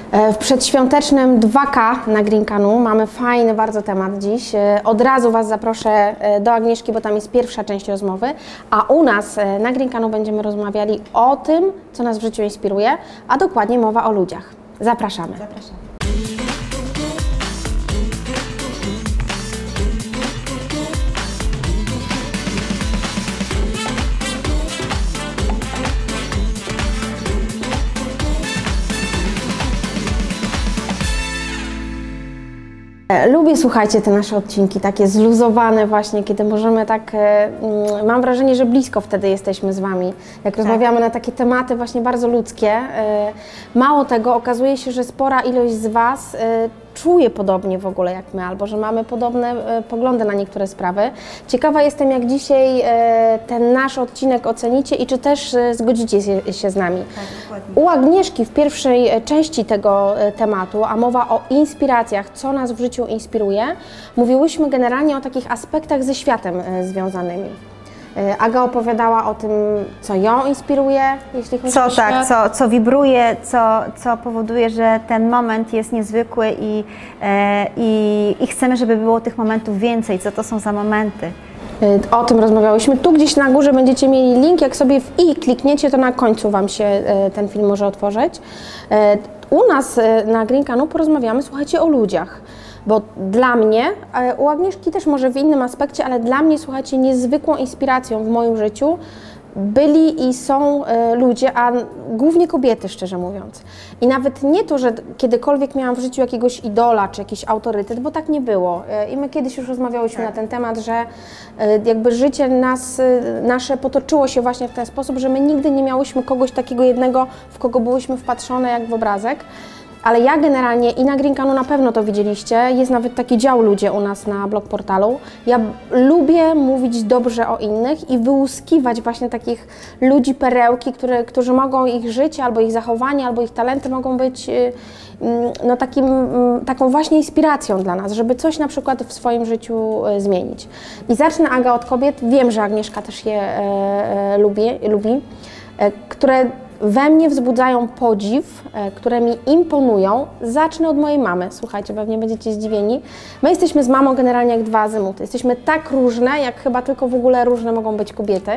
W przedświątecznym 2K na Green Canu mamy fajny bardzo temat dziś. Od razu Was zaproszę do Agnieszki, bo tam jest pierwsza część rozmowy, a u nas na Green Canu będziemy rozmawiali o tym, co nas w życiu inspiruje, a dokładnie mowa o ludziach. Zapraszamy. Zapraszamy. Lubię, słuchajcie, te nasze odcinki, takie zluzowane właśnie, kiedy możemy tak, mam wrażenie, że blisko wtedy jesteśmy z Wami, jak rozmawiamy na takie tematy właśnie bardzo ludzkie. Mało tego, okazuje się, że spora ilość z Was czuje podobnie w ogóle jak my, albo że mamy podobne poglądy na niektóre sprawy. Ciekawa jestem, jak dzisiaj ten nasz odcinek ocenicie i czy też zgodzicie się z nami. Tak, dokładnie. U Agnieszki w pierwszej części tego tematu, a mowa o inspiracjach, co nas w życiu inspiruje, mówiłyśmy generalnie o takich aspektach ze światem związanymi. Aga opowiadała o tym, co ją inspiruje, jeśli chodzi o świat. Co wibruje, co powoduje, że ten moment jest niezwykły i chcemy, żeby było tych momentów więcej. Co to są za momenty? O tym rozmawiałyśmy. Tu gdzieś na górze będziecie mieli link, jak sobie w i klikniecie, to na końcu Wam się ten film może otworzyć. U nas na Green Canu porozmawiamy, słuchajcie, o ludziach. Bo dla mnie, u Agnieszki też może w innym aspekcie, ale dla mnie, słuchajcie, niezwykłą inspiracją w moim życiu byli i są ludzie, a głównie kobiety, szczerze mówiąc. I nawet nie to, że kiedykolwiek miałam w życiu jakiegoś idola czy jakiś autorytet, bo tak nie było. I my kiedyś już rozmawiałyśmy na ten temat, że jakby życie nasze potoczyło się właśnie w ten sposób, że my nigdy nie miałyśmy kogoś takiego jednego, w kogo byłyśmy wpatrzone jak w obrazek. Ale ja generalnie i na Green Canu na pewno to widzieliście, jest nawet taki dział ludzie u nas na blog portalu. Ja lubię mówić dobrze o innych i wyłuskiwać właśnie takich ludzi, perełki, którzy mogą, ich życie, albo ich zachowanie, albo ich talenty mogą być no, taką właśnie inspiracją dla nas, żeby coś na przykład w swoim życiu zmienić. I zacznę, Aga, od kobiet. Wiem, że Agnieszka też je lubi, które we mnie wzbudzają podziw, które mi imponują. Zacznę od mojej mamy. Słuchajcie, pewnie będziecie zdziwieni. My jesteśmy z mamą generalnie jak dwa azymuty. Jesteśmy tak różne, jak chyba tylko w ogóle różne mogą być kobiety.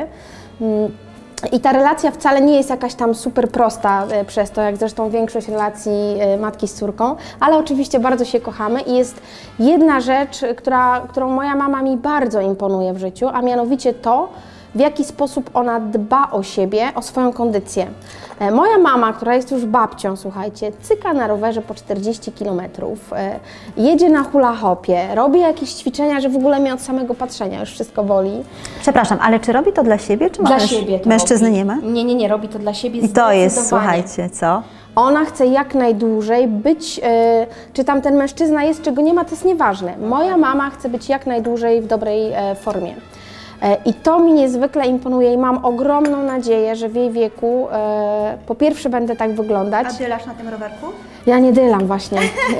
I ta relacja wcale nie jest jakaś tam super prosta przez to, jak zresztą większość relacji matki z córką, ale oczywiście bardzo się kochamy i jest jedna rzecz, którą moja mama mi bardzo imponuje w życiu, a mianowicie to, w jaki sposób ona dba o siebie, o swoją kondycję. Moja mama, która jest już babcią, słuchajcie, cyka na rowerze po 40 km, jedzie na hula hopie, robi jakieś ćwiczenia, że w ogóle mnie od samego patrzenia już wszystko boli. Przepraszam, ale czy robi to dla siebie, czy dla siebie to mężczyzny robi. Nie ma? Nie, robi to dla siebie. I to jest, słuchajcie, co? Ona chce jak najdłużej być, czy tam ten mężczyzna jest, czy go nie ma, to jest nieważne. Moja mama chce być jak najdłużej w dobrej formie. I to mi niezwykle imponuje i mam ogromną nadzieję, że w jej wieku po pierwsze będę tak wyglądać. A dylasz na tym rowerku? Ja nie dylam właśnie.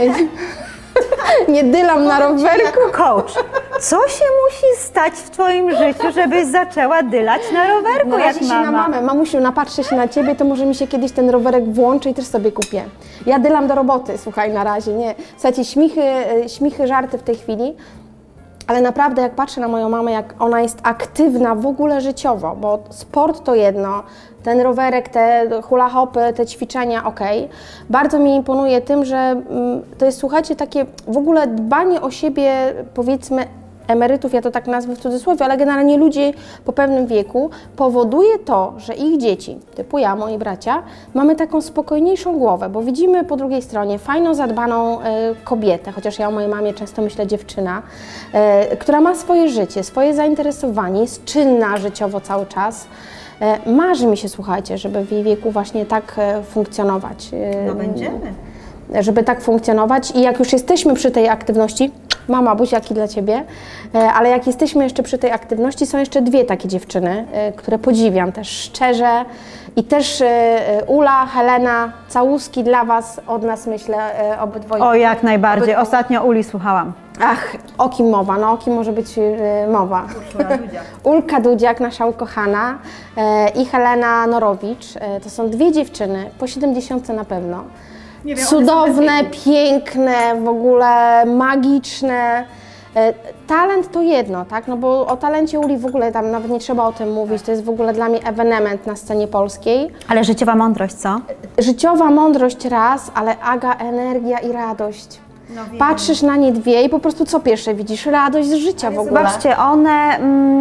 Nie dylam na rowerku. Coach, co się musi stać w Twoim życiu, żebyś zaczęła dylać na rowerku Na jak razie się mama? na mamę. Mamusiu, napatrzę się na Ciebie, to może mi się kiedyś ten rowerek włączy i też sobie kupię. Ja dylam do roboty, słuchaj, na razie, nie. Słuchajcie, śmichy, żarty w tej chwili. Ale naprawdę jak patrzę na moją mamę, jak ona jest aktywna w ogóle życiowo, bo sport to jedno, ten rowerek, te hula hopy, te ćwiczenia, okej. Bardzo mi imponuje tym, że to jest, słuchajcie, takie w ogóle dbanie o siebie, powiedzmy, emerytów, ja to tak nazwę w cudzysłowie, ale generalnie ludzi po pewnym wieku, powoduje to, że ich dzieci, typu ja, moi bracia, mamy taką spokojniejszą głowę, bo widzimy po drugiej stronie fajną, zadbaną kobietę, chociaż ja o mojej mamie często myślę dziewczyna, która ma swoje życie, swoje zainteresowanie, jest czynna życiowo cały czas. Marzy mi się, słuchajcie, żeby w jej wieku właśnie tak funkcjonować. No będziemy. Żeby tak funkcjonować i jak już jesteśmy przy tej aktywności, mama, buziaki dla Ciebie, ale jak jesteśmy jeszcze przy tej aktywności, są jeszcze dwie takie dziewczyny, które podziwiam też szczerze i też Ula, Helena, całuski dla Was, od nas myślę obydwoje. O, jak najbardziej. Ostatnio Uli słuchałam. Ach, o kim mowa? No o kim może być mowa? Ulka Dudziak, nasza ukochana, i Helena Norowicz. To są dwie dziewczyny, po 70 na pewno. Nie wiem, cudowne, piękne, w ogóle magiczne. Talent to jedno, tak? No bo o talencie Uli w ogóle tam nawet nie trzeba o tym mówić, to jest w ogóle dla mnie ewenement na scenie polskiej. Ale życiowa mądrość, co? Życiowa mądrość raz, ale Aga, energia i radość. No Patrzysz na nie dwie i po prostu co pierwsze widzisz? Radość z życia w ogóle. Zobaczcie, one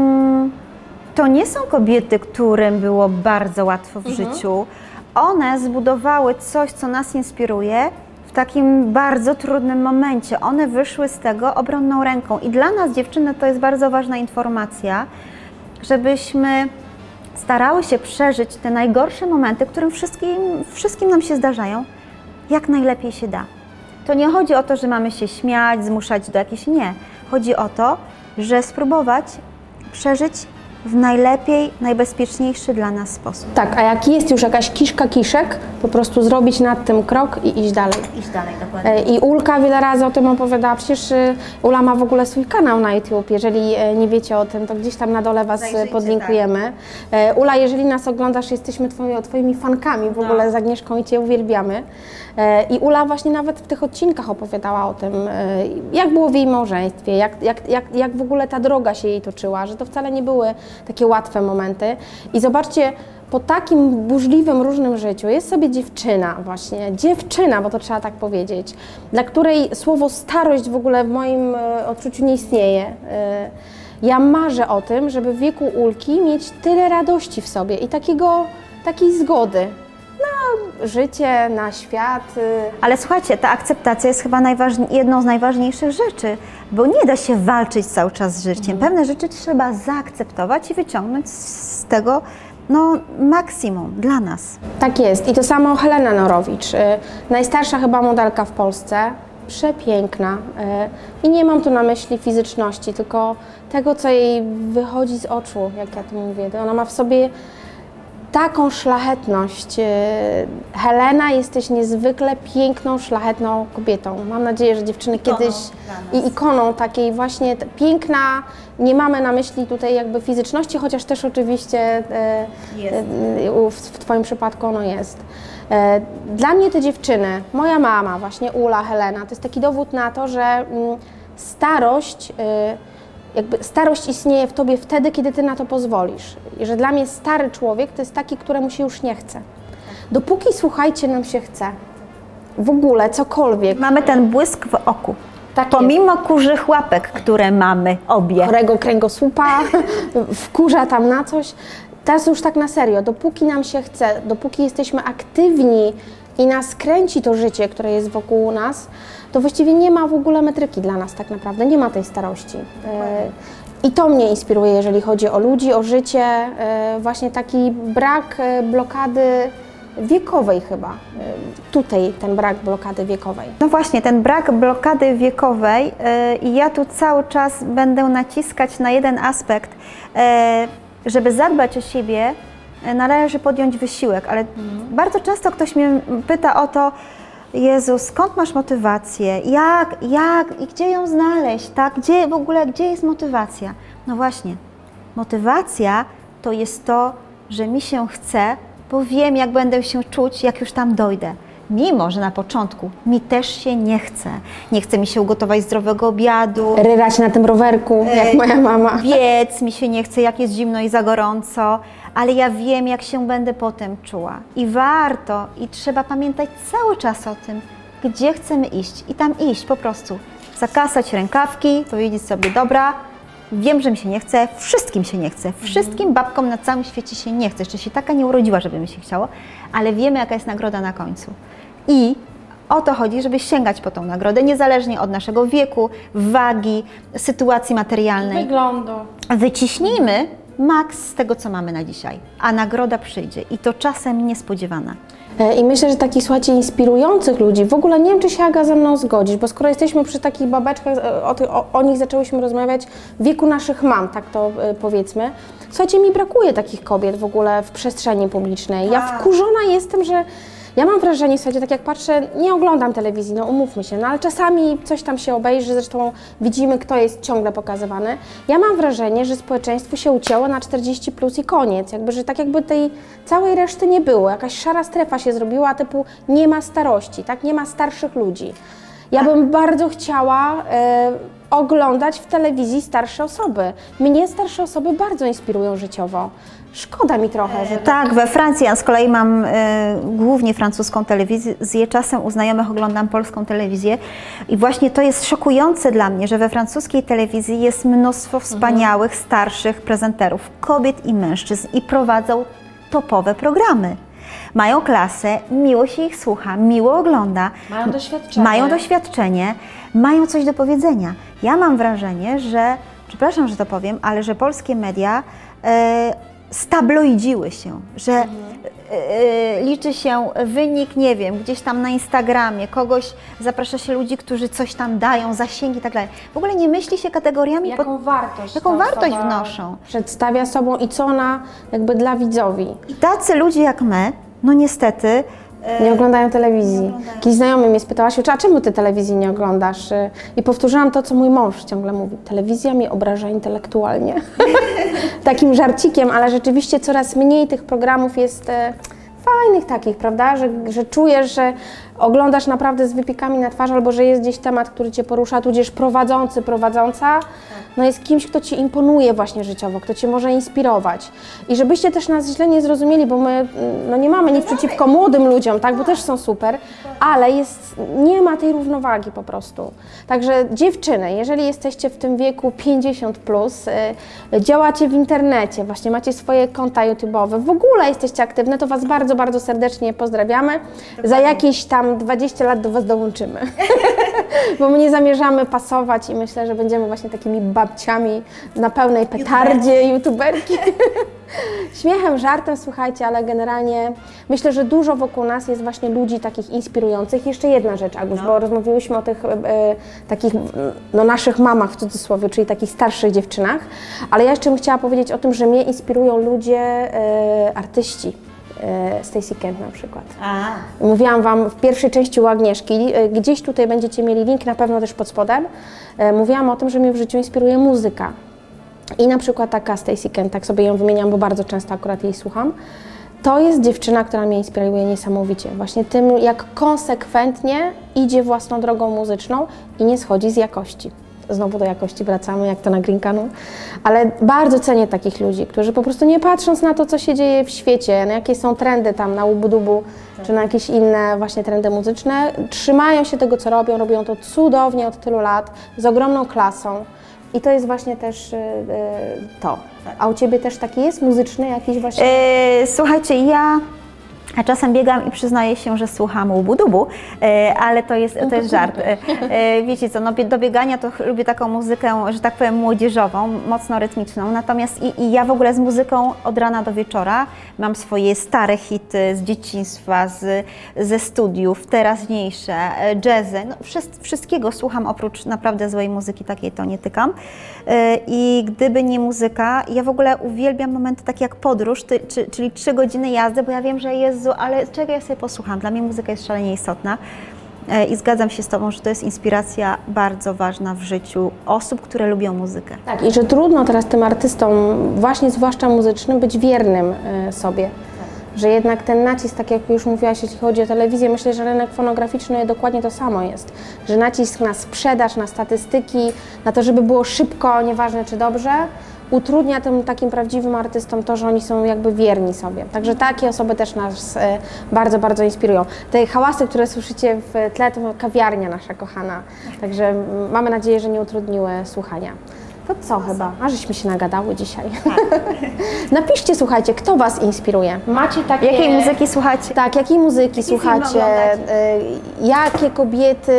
to nie są kobiety, którym było bardzo łatwo w życiu. One zbudowały coś, co nas inspiruje w takim bardzo trudnym momencie. One wyszły z tego obronną ręką i dla nas, dziewczyny, to jest bardzo ważna informacja, żebyśmy starały się przeżyć te najgorsze momenty, które wszystkim nam się zdarzają, jak najlepiej się da. To nie chodzi o to, że mamy się śmiać, zmuszać do jakiejś... Nie. Chodzi o to, że spróbować przeżyć w najlepiej, najbezpieczniejszy dla nas sposób. Tak, a jak jest już jakaś kiszka kiszek, po prostu zrobić nad tym krok i iść dalej. Iść dalej, dokładnie. I Ulka wiele razy o tym opowiadała, przecież Ula ma w ogóle swój kanał na YouTube, jeżeli nie wiecie o tym, to gdzieś tam na dole Was podlinkujemy. Tak. Ula, jeżeli nas oglądasz, jesteśmy Twoimi fankami, w ogóle z Agnieszką i Cię uwielbiamy. I Ula właśnie nawet w tych odcinkach opowiadała o tym, jak było w jej małżeństwie, jak w ogóle ta droga się jej toczyła, że to wcale nie były takie łatwe momenty. I zobaczcie, po takim burzliwym, różnym życiu jest sobie dziewczyna właśnie, dziewczyna, bo to trzeba tak powiedzieć, dla której słowo starość w ogóle w moim odczuciu nie istnieje. Ja marzę o tym, żeby w wieku Ulki mieć tyle radości w sobie i takiej zgody na życie, na świat. Ale słuchajcie, ta akceptacja jest chyba jedną z najważniejszych rzeczy, bo nie da się walczyć cały czas z życiem. Pewne rzeczy trzeba zaakceptować i wyciągnąć z tego maksimum dla nas. Tak jest. I to samo Helena Norowicz, najstarsza chyba modelka w Polsce, przepiękna. I nie mam tu na myśli fizyczności, tylko tego, co jej wychodzi z oczu, jak ja to mówię. Ona ma w sobie taką szlachetność. Helena, jesteś niezwykle piękną, szlachetną kobietą. Mam nadzieję, że dziewczyny kiedyś i ikoną takiej właśnie piękna. Nie mamy na myśli tutaj jakby fizyczności, chociaż też oczywiście w Twoim przypadku ono jest. Dla mnie te dziewczyny, moja mama, właśnie Ula, Helena, to jest taki dowód na to, że starość istnieje w Tobie wtedy, kiedy Ty na to pozwolisz. I że dla mnie stary człowiek to jest taki, któremu się już nie chce. Dopóki, słuchajcie, nam się chce, w ogóle cokolwiek. Mamy ten błysk w oku. Tak pomimo kurzych łapek, które mamy obie. Chorego kręgosłupa, wkurza tam na coś. Teraz już tak na serio, dopóki nam się chce, dopóki jesteśmy aktywni i nas kręci to życie, które jest wokół nas, to właściwie nie ma w ogóle metryki dla nas tak naprawdę, nie ma tej starości. I to mnie inspiruje, jeżeli chodzi o ludzi, o życie, właśnie taki brak blokady wiekowej chyba. Tutaj ten brak blokady wiekowej. No właśnie, ten brak blokady wiekowej i ja tu cały czas będę naciskać na jeden aspekt. Żeby zadbać o siebie, należy podjąć wysiłek, ale bardzo często ktoś mnie pyta o to: Jezu, skąd masz motywację? Jak i gdzie ją znaleźć? Tak? Gdzie jest motywacja? No właśnie, motywacja to jest to, że mi się chce, bo wiem, jak będę się czuć, jak już tam dojdę. Mimo że na początku mi też się nie chce. Nie chce mi się ugotować zdrowego obiadu. Ryrać na tym rowerku, jak moja mama. Biec mi się nie chce, jak jest zimno i za gorąco, ale ja wiem, jak się będę potem czuła. I warto, i trzeba pamiętać cały czas o tym, gdzie chcemy iść i tam iść po prostu. Zakasać rękawki, powiedzieć sobie: dobra, wiem, że mi się nie chce, wszystkim się nie chce, wszystkim babkom na całym świecie się nie chce. Jeszcze się taka nie urodziła, żeby mi się chciało, ale wiemy, jaka jest nagroda na końcu. I o to chodzi, żeby sięgać po tą nagrodę, niezależnie od naszego wieku, wagi, sytuacji materialnej. Wyglądu. Wyciśnijmy maks z tego, co mamy na dzisiaj, a nagroda przyjdzie i to czasem niespodziewana. I myślę, że takich, słuchajcie, inspirujących ludzi, w ogóle nie wiem, czy się Aga ze mną zgodzisz, bo skoro jesteśmy przy takich babeczkach, o nich zaczęłyśmy rozmawiać w wieku naszych mam, tak to powiedzmy. Słuchajcie, mi brakuje takich kobiet w ogóle w przestrzeni publicznej. Ja wkurzona jestem, że Ja mam wrażenie, słuchajcie, tak jak patrzę, nie oglądam telewizji, no umówmy się, no ale czasami coś tam się obejrzy, zresztą widzimy, kto jest ciągle pokazywany. Ja mam wrażenie, że społeczeństwo się ucięło na 40 plus i koniec, jakby, że tak jakby tej całej reszty nie było, jakaś szara strefa się zrobiła, typu nie ma starości, tak, nie ma starszych ludzi. Ja bym bardzo chciała oglądać w telewizji starsze osoby. Mnie starsze osoby bardzo inspirują życiowo. Szkoda mi trochę, że... Tak, we Francji, ja z kolei mam głównie francuską telewizję, czasem u znajomych oglądam polską telewizję i właśnie to jest szokujące dla mnie, że we francuskiej telewizji jest mnóstwo wspaniałych, starszych prezenterów, kobiet i mężczyzn i prowadzą topowe programy. Mają klasę, miło się ich słucha, miło ogląda. Mają doświadczenie, mają coś do powiedzenia. Ja mam wrażenie, że, przepraszam, że to powiem, ale że polskie media stabloidziły się, że liczy się wynik, nie wiem, gdzieś tam na Instagramie, kogoś, zaprasza się ludzi, którzy coś tam dają, zasięgi i tak dalej. W ogóle nie myśli się kategoriami, jaką wartość wnoszą. Przedstawia sobą i co ona jakby dla widzowi. I tacy ludzie jak my, no niestety, nie oglądają telewizji. Jakiś znajomy mnie spytała się, a czemu ty telewizji nie oglądasz? I powtórzyłam to, co mój mąż ciągle mówi. Telewizja mnie obraża intelektualnie. Takim żarcikiem, ale rzeczywiście coraz mniej tych programów jest fajnych takich, prawda? Że czujesz, że oglądasz naprawdę z wypiekami na twarzy, albo że jest gdzieś temat, który cię porusza, tudzież prowadzący, prowadząca, no jest kimś, kto ci imponuje właśnie życiowo, kto cię może inspirować. I żebyście też nas źle nie zrozumieli, bo my no nie mamy nic przeciwko młodym ludziom, tak, bo też są super, ale nie ma tej równowagi po prostu. Także dziewczyny, jeżeli jesteście w tym wieku 50+, działacie w internecie, właśnie macie swoje konta YouTube'owe, w ogóle jesteście aktywne, to Was bardzo, bardzo serdecznie pozdrawiamy. Za jakieś tam 20 lat do Was dołączymy, bo my nie zamierzamy pasować i myślę, że będziemy właśnie takimi babciami na pełnej petardzie, youtuberki. Śmiechem, żartem, słuchajcie, ale generalnie myślę, że dużo wokół nas jest właśnie ludzi takich inspirujących. Jeszcze jedna rzecz, Aguś, bo rozmawiałyśmy o tych takich naszych mamach w cudzysłowie, czyli takich starszych dziewczynach, ale ja jeszcze bym chciała powiedzieć o tym, że mnie inspirują ludzie, artyści. Stacey Kent na przykład. Mówiłam Wam w pierwszej części u Agnieszki, gdzieś tutaj będziecie mieli link, na pewno też pod spodem. Mówiłam o tym, że mnie w życiu inspiruje muzyka. I na przykład taka Stacey Kent, tak sobie ją wymieniam, bo bardzo często akurat jej słucham. To jest dziewczyna, która mnie inspiruje niesamowicie. Właśnie tym, jak konsekwentnie idzie własną drogą muzyczną i nie schodzi z jakości. Znowu do jakości wracamy, jak to na Grinkanu, ale bardzo cenię takich ludzi, którzy po prostu nie patrząc na to, co się dzieje w świecie, na jakie są trendy tam na ubudubu, czy na jakieś inne właśnie trendy muzyczne, trzymają się tego, co robią, robią to cudownie od tylu lat, z ogromną klasą i to jest właśnie też to. A u Ciebie też taki jest muzyczny jakiś właśnie? Słuchajcie, ja czasem biegam i przyznaję się, że słucham ubudubu, ale to jest żart. Wiecie co, no, do biegania to lubię taką muzykę, że tak powiem, młodzieżową, mocno rytmiczną, natomiast i ja w ogóle z muzyką od rana do wieczora mam swoje stare hity z dzieciństwa, ze studiów, teraźniejsze, jazzy, no, wszystkiego słucham, oprócz naprawdę złej muzyki, takiej to nie tykam. I gdyby nie muzyka, ja w ogóle uwielbiam momenty takie jak podróż, czyli 3 godziny jazdy, bo ja wiem, że Jezu, ale czego ja sobie posłucham? Dla mnie muzyka jest szalenie istotna i zgadzam się z Tobą, że to jest inspiracja bardzo ważna w życiu osób, które lubią muzykę. Tak, i że trudno teraz tym artystom, właśnie zwłaszcza muzycznym, być wiernym sobie. Że jednak ten nacisk, tak jak już mówiłaś, jeśli chodzi o telewizję, myślę, że rynek fonograficzny dokładnie to samo jest. Że nacisk na sprzedaż, na statystyki, na to, żeby było szybko, nieważne czy dobrze, utrudnia tym takim prawdziwym artystom to, że oni są jakby wierni sobie. Także takie osoby też nas bardzo, bardzo inspirują. Te hałasy, które słyszycie w tle, to kawiarnia nasza kochana. Także mamy nadzieję, że nie utrudniły słuchania. To co chyba? A żeśmy się nagadały dzisiaj. Napiszcie, słuchajcie, kto Was inspiruje? Macie takie... Jakiej muzyki słuchacie? Tak, jakiej muzyki słuchacie? Jakie kobiety,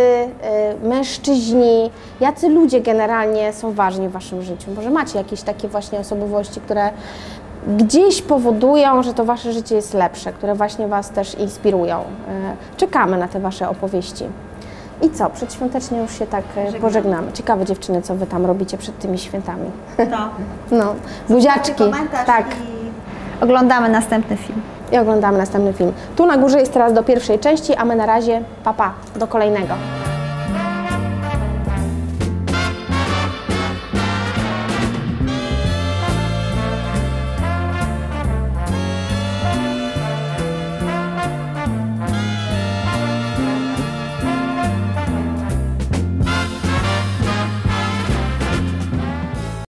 mężczyźni, jacy ludzie generalnie są ważni w Waszym życiu? Może macie jakieś takie właśnie osobowości, które gdzieś powodują, że to Wasze życie jest lepsze, które właśnie Was też inspirują. Czekamy na te Wasze opowieści. I co? Przedświątecznie już się tak pożegnamy. Ciekawe dziewczyny, co Wy tam robicie przed tymi świętami. No. No, buziaczki. Tak. Oglądamy następny film. i oglądamy następny film. Tu na górze jest teraz do pierwszej części, a my na razie, pa, do kolejnego.